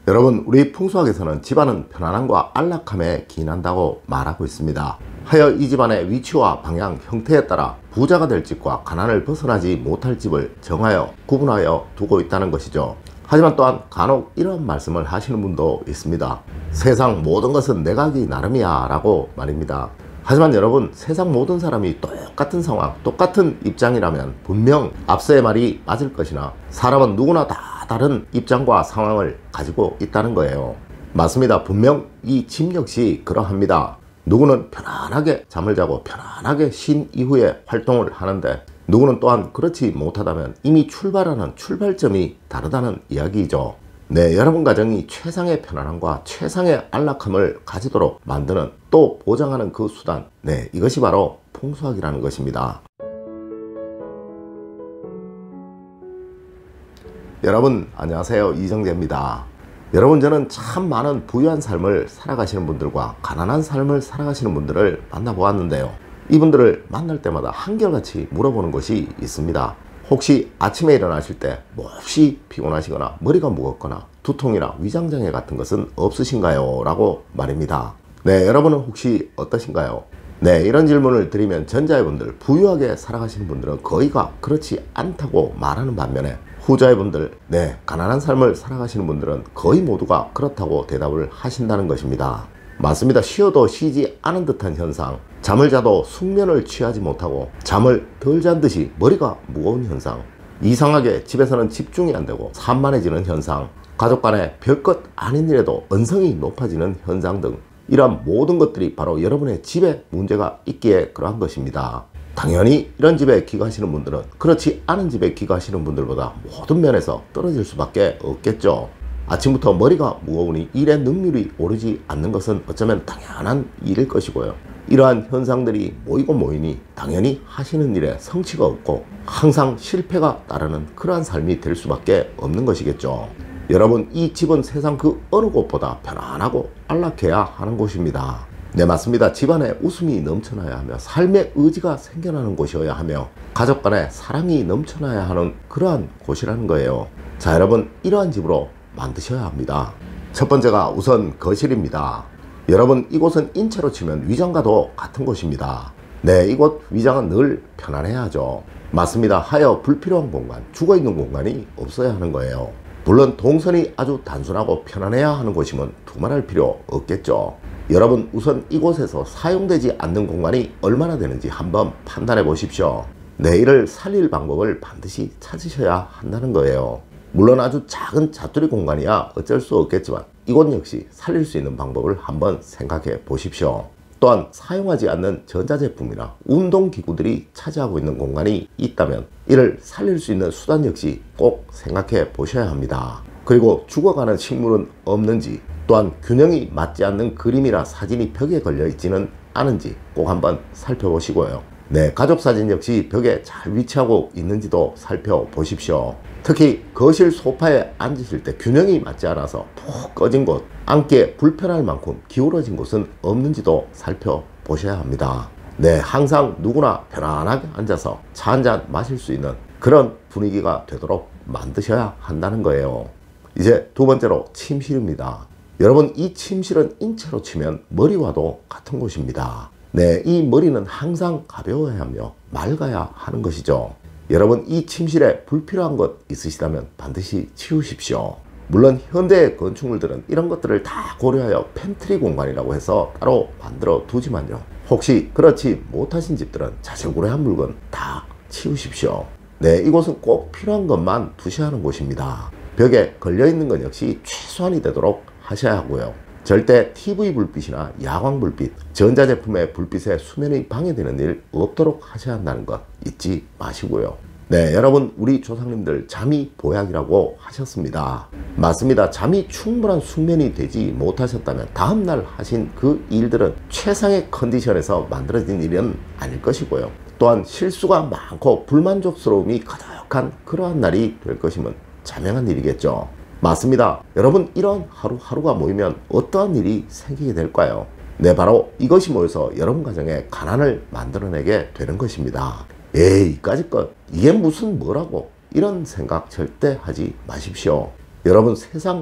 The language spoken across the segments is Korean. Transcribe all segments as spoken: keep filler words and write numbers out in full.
여러분, 우리 풍수학에서는 집안은 편안함과 안락함에 기인한다고 말하고 있습니다. 하여 이 집안의 위치와 방향, 형태에 따라 부자가 될 집과 가난을 벗어나지 못할 집을 정하여 구분하여 두고 있다는 것이죠. 하지만 또한 간혹 이런 말씀을 하시는 분도 있습니다. 세상 모든 것은 내가 하기 나름이야 라고 말입니다. 하지만 여러분, 세상 모든 사람이 똑같은 상황, 똑같은 입장이라면 분명 앞서의 말이 맞을 것이나 사람은 누구나 다 다른 입장과 상황을 가지고 있다는 거예요. 맞습니다. 분명 이 집 역시 그러합니다. 누구는 편안하게 잠을 자고 편안하게 쉰 이후에 활동을 하는데, 누구는 또한 그렇지 못하다면 이미 출발하는 출발점이 다르다는 이야기이죠. 네, 여러분 가정이 최상의 편안함과 최상의 안락함을 가지도록 만드는, 또 보장하는 그 수단, 네, 이것이 바로 풍수학이라는 것입니다. 여러분 안녕하세요, 이정재입니다. 여러분, 저는 참 많은 부유한 삶을 살아가시는 분들과 가난한 삶을 살아가시는 분들을 만나보았는데요, 이분들을 만날 때마다 한결같이 물어보는 것이 있습니다. 혹시 아침에 일어나실 때 몹시 피곤하시거나 머리가 무겁거나 두통이나 위장장애 같은 것은 없으신가요? 라고 말입니다. 네, 여러분은 혹시 어떠신가요? 네, 이런 질문을 드리면 전자의 분들, 부유하게 살아가시는 분들은 거의가 그렇지 않다고 말하는 반면에, 후자의 분들, 네, 가난한 삶을 살아가시는 분들은 거의 모두가 그렇다고 대답을 하신다는 것입니다. 맞습니다. 쉬어도 쉬지 않은 듯한 현상, 잠을 자도 숙면을 취하지 못하고 잠을 덜 잔 듯이 머리가 무거운 현상, 이상하게 집에서는 집중이 안 되고 산만해지는 현상, 가족 간에 별것 아닌 일에도 언성이 높아지는 현상 등, 이러한 모든 것들이 바로 여러분의 집에 문제가 있기에 그러한 것입니다. 당연히 이런 집에 귀가하시는 분들은 그렇지 않은 집에 귀가하시는 분들보다 모든 면에서 떨어질 수밖에 없겠죠. 아침부터 머리가 무거우니 일의 능률이 오르지 않는 것은 어쩌면 당연한 일일 것이고요. 이러한 현상들이 모이고 모이니 당연히 하시는 일에 성취가 없고 항상 실패가 따르는 그러한 삶이 될 수밖에 없는 것이겠죠. 여러분, 이 집은 세상 그 어느 곳보다 편안하고 안락해야 하는 곳입니다. 네, 맞습니다. 집안에 웃음이 넘쳐나야 하며 삶의 의지가 생겨나는 곳이어야 하며 가족 간에 사랑이 넘쳐나야 하는 그러한 곳이라는 거예요. 자, 여러분, 이러한 집으로 만드셔야 합니다. 첫 번째가 우선 거실입니다. 여러분, 이곳은 인체로 치면 위장과도 같은 곳입니다. 네, 이곳 위장은 늘 편안해야 하죠. 맞습니다. 하여 불필요한 공간, 죽어있는 공간이 없어야 하는 거예요. 물론 동선이 아주 단순하고 편안해야 하는 곳이면 두말할 필요 없겠죠. 여러분, 우선 이곳에서 사용되지 않는 공간이 얼마나 되는지 한번 판단해 보십시오. 네, 이를 살릴 방법을 반드시 찾으셔야 한다는 거예요. 물론 아주 작은 자투리 공간이야 어쩔 수 없겠지만 이곳 역시 살릴 수 있는 방법을 한번 생각해 보십시오. 또한 사용하지 않는 전자제품이나 운동기구들이 차지하고 있는 공간이 있다면 이를 살릴 수 있는 수단 역시 꼭 생각해 보셔야 합니다. 그리고 죽어가는 식물은 없는지, 또한 균형이 맞지 않는 그림이나 사진이 벽에 걸려 있지는 않은지 꼭 한번 살펴보시고요. 네, 가족사진 역시 벽에 잘 위치하고 있는지도 살펴보십시오. 특히 거실 소파에 앉으실 때 균형이 맞지 않아서 푹 꺼진 곳, 앉기에 불편할 만큼 기울어진 곳은 없는지도 살펴보셔야 합니다. 네, 항상 누구나 편안하게 앉아서 차 한잔 마실 수 있는 그런 분위기가 되도록 만드셔야 한다는 거예요. 이제 두 번째로 침실입니다. 여러분, 이 침실은 인체로 치면 머리와도 같은 곳입니다. 네, 이 머리는 항상 가벼워야 하며 맑아야 하는 것이죠. 여러분, 이 침실에 불필요한 것 있으시다면 반드시 치우십시오. 물론 현대의 건축물들은 이런 것들을 다 고려하여 팬트리 공간이라고 해서 따로 만들어 두지만요, 혹시 그렇지 못하신 집들은 자질구레한 물건 다 치우십시오. 네, 이곳은 꼭 필요한 것만 두셔야 하는 곳입니다. 벽에 걸려있는 것 역시 최소한이 되도록 하셔야 하고요. 절대 티비 불빛이나 야광 불빛, 전자제품의 불빛에 수면이 방해되는 일 없도록 하셔야 한다는 것 잊지 마시고요. 네, 여러분, 우리 조상님들 잠이 보약이라고 하셨습니다. 맞습니다. 잠이 충분한 숙면이 되지 못하셨다면 다음날 하신 그 일들은 최상의 컨디션에서 만들어진 일은 아닐 것이고요. 또한 실수가 많고 불만족스러움이 가득한 그러한 날이 될 것이면 자명한 일이겠죠. 맞습니다. 여러분, 이런 하루하루가 모이면 어떠한 일이 생기게 될까요? 네, 바로 이것이 모여서 여러분 가정에 가난을 만들어내게 되는 것입니다. 에이, 이까짓 것, 이게 무슨 뭐라고, 이런 생각 절대 하지 마십시오. 여러분, 세상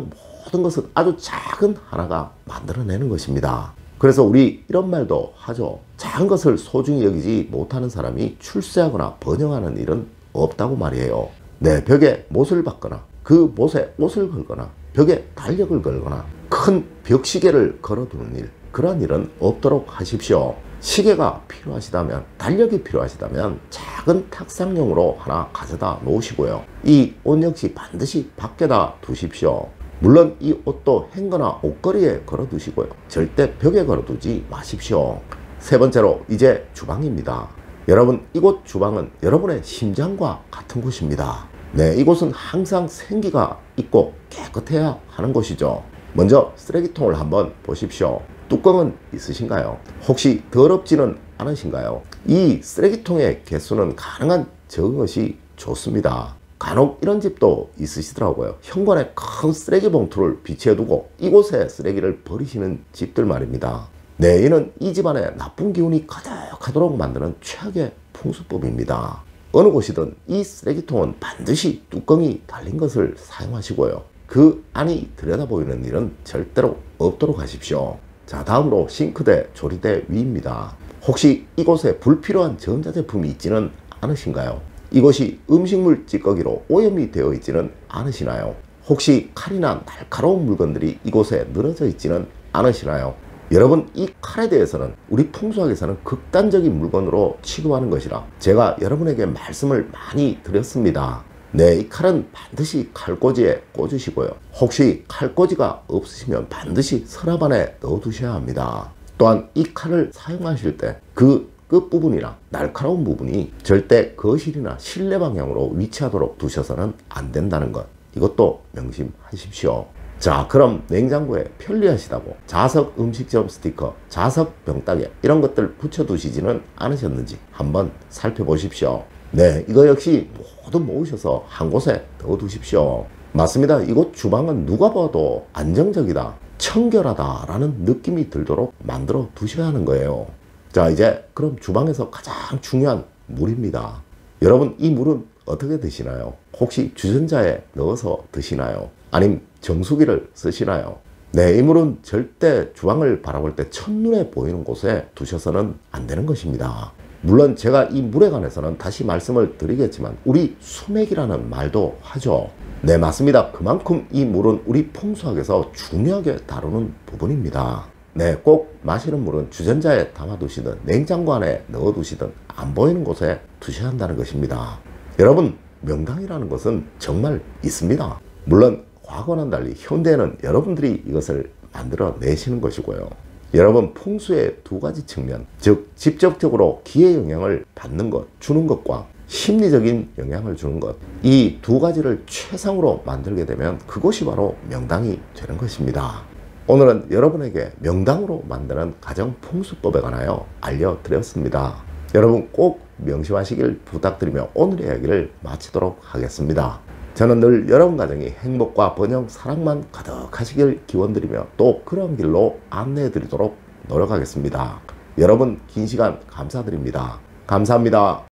모든 것은 아주 작은 하나가 만들어내는 것입니다. 그래서 우리 이런 말도 하죠. 작은 것을 소중히 여기지 못하는 사람이 출세하거나 번영하는 일은 없다고 말이에요. 내 벽에 못을 박거나 그 못에 옷을 걸거나 벽에 달력을 걸거나 큰 벽시계를 걸어두는 일, 그런 일은 없도록 하십시오. 시계가 필요하시다면, 달력이 필요하시다면 작은 탁상용으로 하나 가져다 놓으시고요. 이 옷 역시 반드시 밖에다 두십시오. 물론 이 옷도 행거나 옷걸이에 걸어두시고요. 절대 벽에 걸어두지 마십시오. 세 번째로 이제 주방입니다. 여러분, 이곳 주방은 여러분의 심장과 같은 곳입니다. 네, 이곳은 항상 생기가 있고 깨끗해야 하는 곳이죠. 먼저 쓰레기통을 한번 보십시오. 뚜껑은 있으신가요? 혹시 더럽지는 않으신가요? 이 쓰레기통의 개수는 가능한 적은 것이 좋습니다. 간혹 이런 집도 있으시더라고요. 현관에 큰 쓰레기 봉투를 비치해두고 이곳에 쓰레기를 버리시는 집들 말입니다. 네, 이는 이 집안에 나쁜 기운이 가득하도록 만드는 최악의 풍수법입니다. 어느 곳이든 이 쓰레기통은 반드시 뚜껑이 달린 것을 사용하시고요. 그 안이 들여다보이는 일은 절대로 없도록 하십시오. 자, 다음으로 싱크대, 조리대 위입니다. 혹시 이곳에 불필요한 전자제품이 있지는 않으신가요? 이것이 음식물 찌꺼기로 오염이 되어 있지는 않으시나요? 혹시 칼이나 날카로운 물건들이 이곳에 늘어져 있지는 않으시나요? 여러분, 이 칼에 대해서는 우리 풍수학에서는 극단적인 물건으로 취급하는 것이라 제가 여러분에게 말씀을 많이 드렸습니다. 네, 이 칼은 반드시 칼꽂이에 꽂으시고요. 혹시 칼꽂이가 없으시면 반드시 서랍 안에 넣어 두셔야 합니다. 또한 이 칼을 사용하실 때 그 끝부분이나 날카로운 부분이 절대 거실이나 실내 방향으로 위치하도록 두셔서는 안 된다는 것, 이것도 명심하십시오. 자, 그럼 냉장고에 편리하시다고 자석 음식점 스티커, 자석 병따개 이런 것들 붙여두시지는 않으셨는지 한번 살펴보십시오. 네, 이거 역시 모두 모으셔서 한 곳에 넣어두십시오. 맞습니다. 이곳 주방은 누가 봐도 안정적이다, 청결하다 라는 느낌이 들도록 만들어 두셔야 하는 거예요. 자, 이제 그럼 주방에서 가장 중요한 물입니다. 여러분, 이 물은 어떻게 드시나요? 혹시 주전자에 넣어서 드시나요? 아님 정수기를 쓰시나요? 네, 이 물은 절대 주방을 바라볼 때 첫눈에 보이는 곳에 두셔서는 안 되는 것입니다. 물론 제가 이 물에 관해서는 다시 말씀을 드리겠지만 우리 수맥이라는 말도 하죠. 네, 맞습니다. 그만큼 이 물은 우리 풍수학에서 중요하게 다루는 부분입니다. 네, 꼭 마시는 물은 주전자에 담아두시든 냉장고 안에 넣어두시든 안 보이는 곳에 두셔야 한다는 것입니다. 여러분, 명당이라는 것은 정말 있습니다. 물론 과거와는 달리 현대에는 여러분들이 이것을 만들어 내시는 것이고요. 여러분, 풍수의 두 가지 측면, 즉 직접적으로 기의 영향을 받는 것, 주는 것과 심리적인 영향을 주는 것, 이 두 가지를 최상으로 만들게 되면 그것이 바로 명당이 되는 것입니다. 오늘은 여러분에게 명당으로 만드는 가정 풍수법에 관하여 알려드렸습니다. 여러분 꼭 명심하시길 부탁드리며 오늘의 이야기를 마치도록 하겠습니다. 저는 늘 여러분 가정이 행복과 번영, 사랑만 가득하시길 기원드리며 또 그런 길로 안내해 드리도록 노력하겠습니다. 여러분 긴 시간 감사드립니다. 감사합니다.